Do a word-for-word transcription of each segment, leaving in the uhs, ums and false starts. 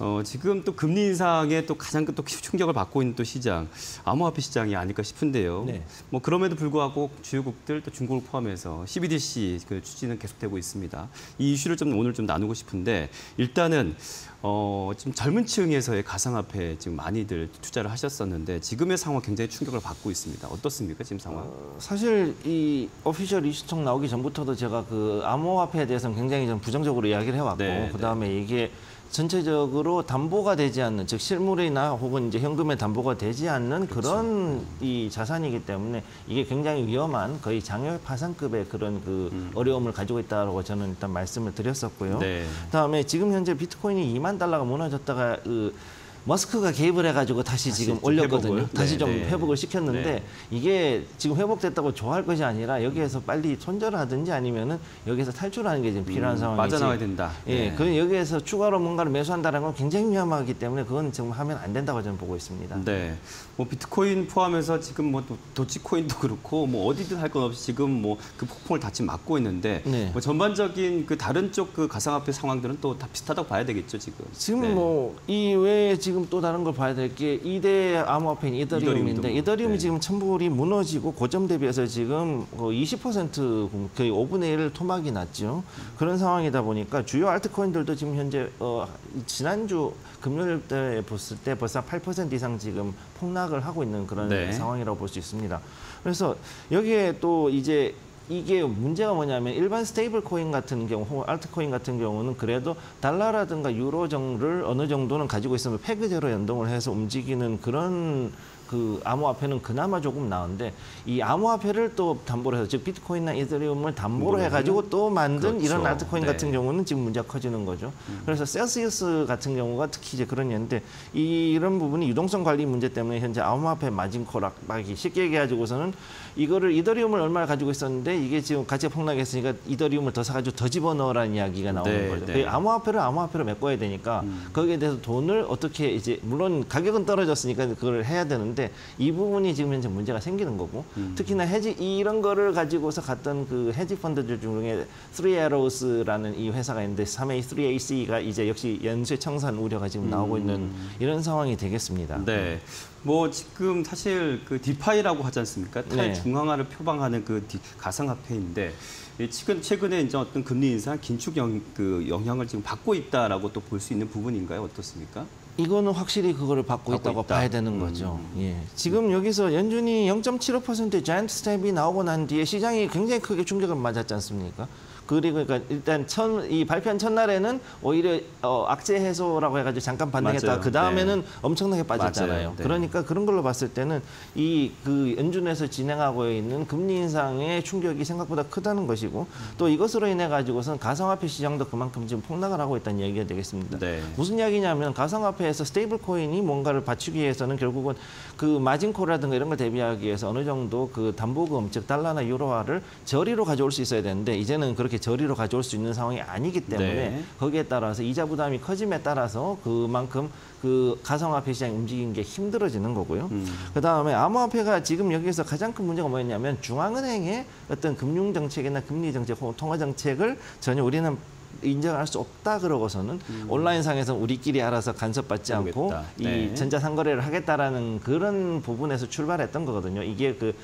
어, 지금 또 금리 인상에 또 가장 또 충격을 받고 있는 또 시장, 암호화폐 시장이 아닐까 싶은데요. 네. 뭐 그럼에도 불구하고 주요국들 또 중국을 포함해서 씨비디씨 그 추진은 계속되고 있습니다. 이 이슈를 좀 오늘 좀 나누고 싶은데 일단은 어, 지금 젊은 층에서의 가상화폐에 지금 많이들 투자를 하셨었는데 지금의 상황 굉장히 충격을 받고 있습니다. 어떻습니까, 지금 상황? 어, 사실 이 오피셜 이슈청 나오기 전부터도 제가 그 암호화폐에 대해서는 굉장히 좀 부정적으로 이야기를 해왔고, 네, 그 다음에 이게 전체적으로 담보가 되지 않는, 즉 실물이나 혹은 이제 현금의 담보가 되지 않는 그렇죠. 그런 이 자산이기 때문에 이게 굉장히 위험한 거의 장외 파산급의 그런 그 음. 어려움을 가지고 있다고 저는 일단 말씀을 드렸었고요. 네. 그다음에 지금 현재 비트코인이 이만 달러가 무너졌다가 그 머스크가 개입을 해가지고 다시, 다시 지금 올렸거든요. 회복을? 다시 네, 좀 네. 회복을 시켰는데 네. 이게 지금 회복됐다고 좋아할 것이 아니라 여기에서 빨리 손절하든지 아니면은 여기서 탈출하는 게 지금 필요한 음, 상황이지. 빠져나와야 된다. 예, 네. 그 여기에서 추가로 뭔가를 매수한다는 건 굉장히 위험하기 때문에 그건 지금 하면 안 된다고 저는 보고 있습니다. 네, 뭐 비트코인 포함해서 지금 뭐 도치코인도 그렇고 뭐 어디든 할 건 없이 지금 뭐 그 폭풍을 다 지금 맞고 있는데 네. 뭐 전반적인 그 다른 쪽 그 가상화폐 상황들은 또 다 비슷하다고 봐야 되겠죠 지금. 지금 네. 뭐 이 외에 지금 지금 또 다른 걸 봐야 될 게 이 대 암호화폐인 이더리움인데 이더리움이 네. 지금 천불이 무너지고 고점 대비해서 지금 이십 퍼센트 거의 오분의 일을 토막이 났죠. 그런 상황이다 보니까 주요 알트코인들도 지금 현재 어, 지난주 금요일 때 봤을 때 벌써 팔 퍼센트 이상 지금 폭락을 하고 있는 그런 네. 상황이라고 볼 수 있습니다. 그래서 여기에 또 이제 이게 문제가 뭐냐면 일반 스테이블 코인 같은 경우 혹은 알트코인 같은 경우는 그래도 달러라든가 유로 정도를 어느 정도는 가지고 있으면 페그제로 연동을 해서 움직이는 그런 그 암호화폐는 그나마 조금 나은데 이 암호화폐를 또 담보로 해서 즉 비트코인이나 이더리움을 담보로 해가지고 또 만든 그렇죠. 이런 알트코인 네. 같은 경우는 지금 문제가 커지는 거죠. 음. 그래서 셀시우스 같은 경우가 특히 이제 그런 예인데 이런 부분이 유동성 관리 문제 때문에 현재 암호화폐 마진 코락박이 쉽게 얘기해가지고서는 이거를 이더리움을 얼마를 가지고 있었는데 이게 지금 가치가 폭락했으니까 이더리움을 더 사가지고 더 집어넣으라는 이야기가 나오는 네, 거죠. 네. 암호화폐를 암호화폐로 메꿔야 되니까 음. 거기에 대해서 돈을 어떻게 이제 물론 가격은 떨어졌으니까 그걸 해야 되는데 이 부분이 지금 현재 문제가 생기는 거고 음. 특히나 해지 이런 거를 가지고서 갔던 그 해지 펀드들 중에 쓰리 에로스라는 이 회사가 있는데 삼 에이, 쓰리 에이씨가 이제 역시 연쇄 청산 우려가 지금 나오고 음. 있는 이런 상황이 되겠습니다. 네. 뭐 지금 사실 그 디파이라고 하지 않습니까? 탈중앙화를 네. 표방하는 그 가상화폐인데 최근 최근에 이제 어떤 금리 인상 긴축 영, 그 영향을 지금 받고 있다라고 또 볼 수 있는 부분인가요? 어떻습니까? 이거는 확실히 그거를 받고, 받고 있다고 있다. 봐야 되는 거죠. 음. 예. 지금 여기서 연준이 영 점 칠오 퍼센트의 자이언트 스텝이 나오고 난 뒤에 시장이 굉장히 크게 충격을 맞았지 않습니까? 그리고 그러니까 일단 첫, 이 발표한 첫날에는 오히려 어, 악재 해소라고 해가지고 잠깐 반등했다가 그 다음에는 네. 엄청나게 빠졌잖아요. 네. 그러니까 그런 걸로 봤을 때는 이 그 연준에서 진행하고 있는 금리 인상의 충격이 생각보다 크다는 것이고 또 이것으로 인해 가지고선 가상화폐 시장도 그만큼 지금 폭락을 하고 있다는 얘기가 되겠습니다. 네. 무슨 이야기냐면 가상화폐에서 스테이블 코인이 뭔가를 받치기 위해서는 결국은 그 마진콜이라든가 이런 걸 대비하기 위해서 어느 정도 그 담보금 즉 달러나 유로화를 저리로 가져올 수 있어야 되는데 이제는 그렇게 저리로 가져올 수 있는 상황이 아니기 때문에 네. 거기에 따라서 이자 부담이 커짐에 따라서 그만큼 그 가상화폐 시장이 움직이는 게 힘들어지는 거고요. 음. 그다음에 암호화폐가 지금 여기서 가장 큰 문제가 뭐였냐면 중앙은행의 어떤 금융 정책이나 금리 정책 혹은 통화 정책을 전혀 우리는 인정할 수 없다 그러고서는 음. 온라인상에서 우리끼리 알아서 간섭받지 않고 네. 이 전자상거래를 하겠다라는 그런 부분에서 출발했던 거거든요. 이게 그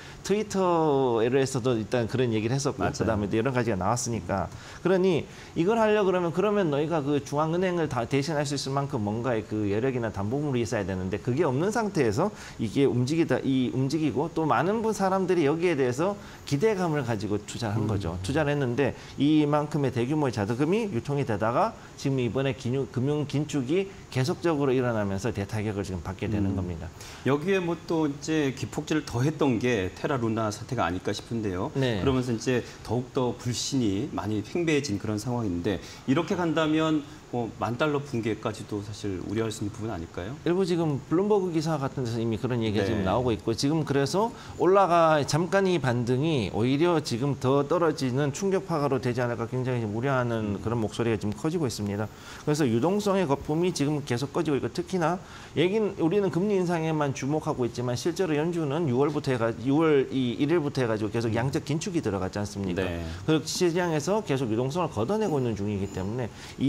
트위터에서도 일단 그런 얘기를 했었고 맞아요. 그다음에 여러 가지가 나왔으니까 그러니 이걸 하려 그러면 그러면 너희가 그 중앙은행을 다 대신할 수 있을 만큼 뭔가의 그 여력이나 담보물이 있어야 되는데 그게 없는 상태에서 이게 움직이다 이 움직이고 또 많은 분 사람들이 여기에 대해서 기대감을 가지고 투자를 한 거죠. 음. 투자를 했는데 이만큼의 대규모의 자금이 유통이 되다가 지금 이번에 기뉴, 금융 긴축이 계속적으로 일어나면서 대타격을 지금 받게 되는 음. 겁니다. 여기에 뭐 또 이제 기폭제를 더했던 게 테라 루나 사태가 아닐까 싶은데요. 네. 그러면서 이제 더욱더 불신이 많이 팽배해진 그런 상황인데 이렇게 간다면 뭐 만 달러 붕괴까지도 사실 우려할 수 있는 부분 아닐까요? 일부 지금 블룸버그 기사 같은 데서 이미 그런 얘기가 네. 지금 나오고 있고 지금 그래서 올라가 잠깐 이 반등이 오히려 지금 더 떨어지는 충격파가로 되지 않을까 굉장히 우려하는 음. 그런 목소리가 지금 커지고 있습니다. 그래서 유동성의 거품이 지금 계속 꺼지고 있고 특히나 얘기는 우리는 금리 인상에만 주목하고 있지만 실제로 연준은 유월부터 해가 유월 이 일일부터 해가지고 계속 양적 긴축이 들어갔지 않습니까? 네. 그리고 시장에서 계속 유동성을 걷어내고 있는 중이기 때문에 이것이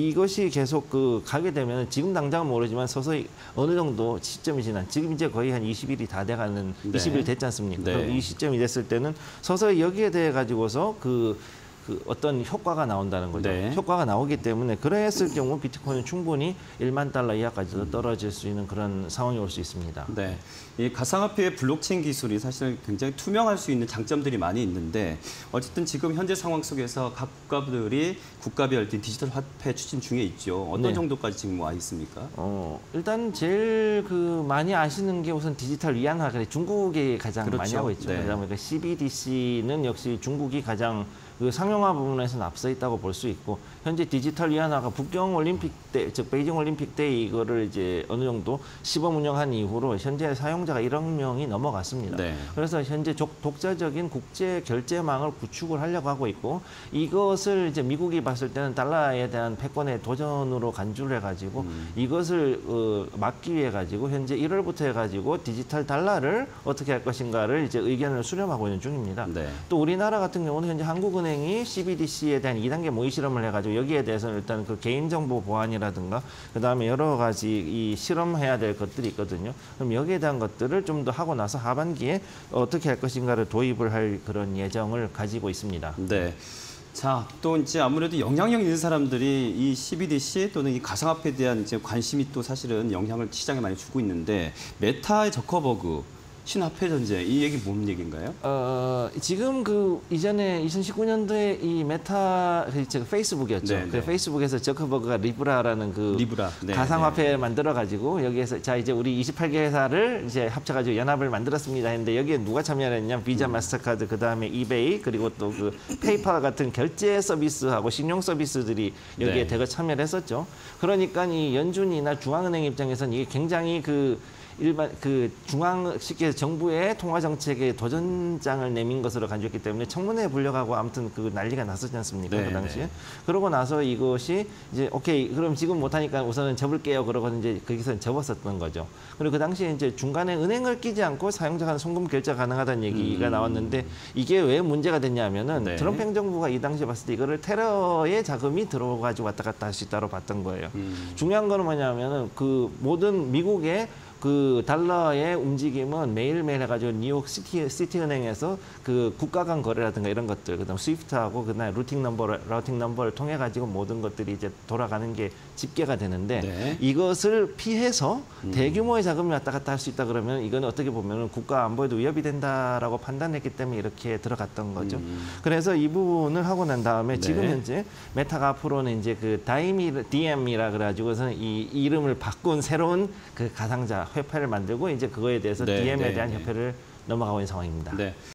계속 그 가게 되면 지금 당장은 모르지만 서서히 어느 정도 시점이 지난 지금 이제 거의 한 이십 일이 다 돼가는 네. 이십 일 됐지 않습니까? 네. 그럼 이 시점이 됐을 때는 서서히 여기에 대해 가지고서 그 그 어떤 효과가 나온다는 거죠. 네. 효과가 나오기 때문에 그랬을 경우 비트코인은 충분히 일만 달러 이하까지도 떨어질 수 있는 그런 상황이 올 수 있습니다. 네, 이 가상화폐의 블록체인 기술이 사실 굉장히 투명할 수 있는 장점들이 많이 있는데 어쨌든 지금 현재 상황 속에서 각 국가들이 국가별 디지털 화폐 추진 중에 있죠. 어떤 네. 정도까지 지금 와 있습니까? 어, 일단 제일 그 많이 아시는 게 우선 디지털 위안화, 그래 중국이 가장 그렇죠. 많이 하고 있죠. 네. 그다음에 그 씨비디씨는 역시 중국이 가장 그 상용화 부분에서는 앞서 있다고 볼 수 있고 현재 디지털 위안화가 북경 올림픽 때, 즉 베이징 올림픽 때 이거를 이제 어느 정도 시범 운영한 이후로 현재 사용자가 일억 명이 넘어갔습니다. 네. 그래서 현재 족- 독자적인 국제 결제망을 구축을 하려고 하고 있고 이것을 이제 미국이 봤을 때는 달러에 대한 패권의 도전으로 간주를 해가지고 음. 이것을 어, 막기 위해 가지고 현재 일월부터 해가지고 디지털 달러를 어떻게 할 것인가를 이제 의견을 수렴하고 있는 중입니다. 네. 또 우리나라 같은 경우는 현재 한국은행이 씨비디씨에 대한 이 단계 모의 실험을 해가지고 여기에 대해서는 일단 그 개인정보 보안이라든가 그 다음에 여러 가지 이 실험해야 될 것들이 있거든요. 그럼 여기에 대한 것들을 좀 더 하고 나서 하반기에 어떻게 할 것인가를 도입을 할 그런 예정을 가지고 있습니다. 네. 자, 또 이제 아무래도 영향력 있는 사람들이 이 씨비디씨 또는 이 가상화폐에 대한 이제 관심이 또 사실은 영향을 시장에 많이 주고 있는데 메타의 저커버그 신화폐 전쟁 이 얘기 뭔 얘기인가요? 어, 지금 그 이전에 이천십구 년도에 이 메타 그 저 페이스북이었죠. 네, 그 네. 페이스북에서 저커버그가 리브라라는 그 리브라. 네, 가상화폐 만들어 가지고 여기에서 자 이제 우리 이십팔 개 회사를 이제 합쳐 가지고 연합을 만들었습니다 했는데 여기에 누가 참여했냐? 비자, 음. 마스터카드, 그다음에 이베이 그리고 또 그 페이팔 같은 결제 서비스하고 신용 서비스들이 여기에 네. 대거 참여를 했었죠. 그러니까 이 연준이나 중앙은행 입장에서는 이게 굉장히 그 일반 그 중앙 쉽게 해서 정부의 통화 정책에 도전장을 내민 것으로 간주했기 때문에 청문회에 불려가고 아무튼 그 난리가 났었지 않습니까? 네, 그 당시에. 네. 그러고 나서 이것이 이제 오케이 그럼 지금 못하니까 우선은 접을게요. 그러고 이제 거기서 접었었던 거죠. 그리고 그 당시에 이제 중간에 은행을 끼지 않고 사용자가 송금 결제 가능하다는 얘기가 음. 나왔는데 이게 왜 문제가 됐냐면은 네. 트럼프 행정부가 이 당시에 봤을 때 이거를 테러의 자금이 들어가지고 왔다 갔다 할 수 있다고 봤던 거예요. 음. 중요한 거는 뭐냐면은 그 모든 미국의 그 달러의 움직임은 매일매일 해가지고 뉴욕 시티, 시티 은행에서 그 국가 간 거래라든가 이런 것들, 그다음 스위프트하고 그다음에 루팅 넘버를 라우팅 넘버를 통해 가지고 모든 것들이 이제 돌아가는 게 집계가 되는데 네. 이것을 피해서 대규모의 자금이 왔다 갔다 할 수 있다 그러면 이건 어떻게 보면은 국가 안보에도 위협이 된다라고 판단했기 때문에 이렇게 들어갔던 거죠. 음. 그래서 이 부분을 하고 난 다음에 네. 지금 현재 메타가 앞으로는 이제 그 다이미 디엠이라 그래가지고서는 이 이름을 바꾼 새로운 그 가상자 회폐를 만들고 이제 그거에 대해서 네, 디엠에 네, 대한 네. 협회를 넘어가고 있는 상황입니다. 네.